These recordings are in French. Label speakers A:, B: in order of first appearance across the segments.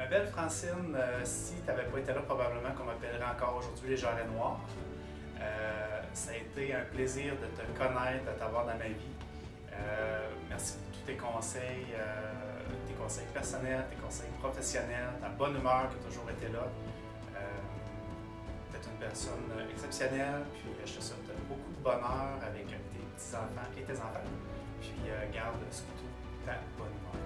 A: Ma belle Francine, si tu n'avais pas été là, probablement qu'on m'appellerait encore aujourd'hui les Jarrets Noirs. Ça a été un plaisir de te connaître, de t'avoir dans ma vie. Merci pour tous tes conseils personnels, tes conseils professionnels, ta bonne humeur qui a toujours été là. Tu es une personne exceptionnelle, puis je te souhaite beaucoup de bonheur avec tes petits-enfants et tes enfants. Puis garde surtout ta bonne humeur.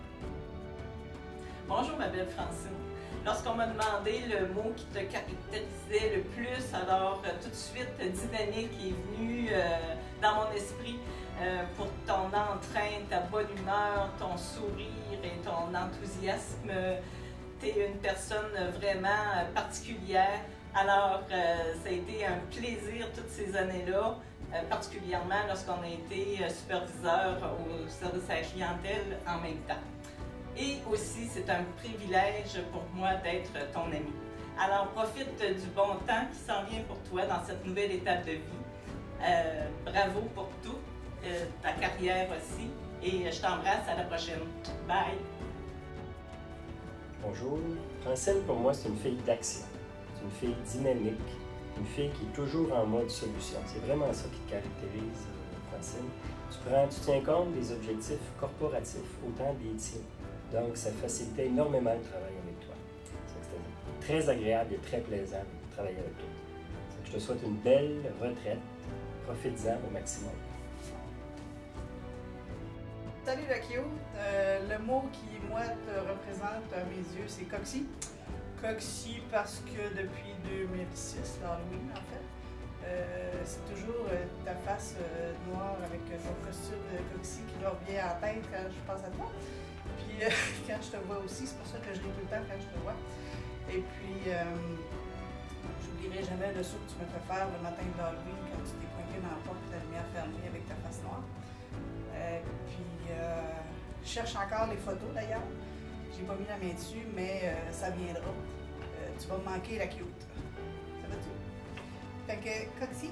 B: Bonjour ma belle Francine. Lorsqu'on m'a demandé le mot qui te caractérisait le plus, alors tout de suite dynamique est venu dans mon esprit pour ton entrain, ta bonne humeur, ton sourire et ton enthousiasme. Tu es une personne vraiment particulière. Alors, ça a été un plaisir toutes ces années-là, particulièrement lorsqu'on a été superviseur au service à la clientèle en même temps. Et aussi, c'est un privilège pour moi d'être ton ami. Alors, profite du bon temps qui s'en vient pour toi dans cette nouvelle étape de vie. Bravo pour tout, ta carrière aussi. Et je t'embrasse, à la prochaine. Bye!
C: Bonjour. Francine, pour moi, c'est une fille d'action. C'est une fille dynamique, une fille qui est toujours en mode solution. C'est vraiment ça qui te caractérise, Francine. Tu tiens compte des objectifs corporatifs, autant des tiens. Donc, ça facilitait énormément le travail avec toi. C'était très agréable et très plaisant de travailler avec toi. Je te souhaite une belle retraite. Profites-en au maximum.
D: Salut le cute. Le mot qui, moi, te représente à mes yeux, c'est Coxy. Coxy parce que depuis 2006, l'Halloween en fait, c'est toujours ta face noire avec ton costume de Coxy qui me revient en tête quand je pense à toi. Puis quand je te vois aussi, c'est pour ça que je ris tout le temps quand je te vois. Et puis, j'oublierai jamais le saut que tu me fais faire le matin de l'Halloween quand tu t'es pointé dans la porte et la lumière fermée avec ta face noire. Je cherche encore les photos d'ailleurs. J'ai pas mis la main dessus, mais ça viendra. Tu vas me manquer la cute. Ça va-tu? Fait que, Coxy.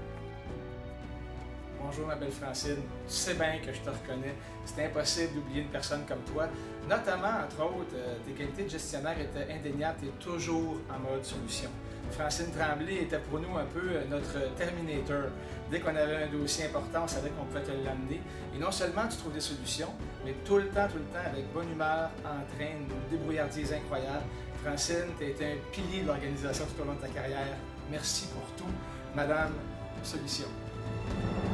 E: Bonjour ma belle Francine, tu sais bien que je te reconnais. C'est impossible d'oublier une personne comme toi. Notamment, entre autres, tes qualités de gestionnaire étaient indéniables, tu es toujours en mode solution. Francine Tremblay était pour nous un peu notre Terminator. Dès qu'on avait un dossier important, on savait qu'on pouvait te l'amener. Et non seulement tu trouves des solutions, mais tout le temps, avec bonne humeur, en train, une débrouillardise incroyable. Francine, tu as été un pilier de l'organisation tout au long de ta carrière. Merci pour tout, Madame Solution.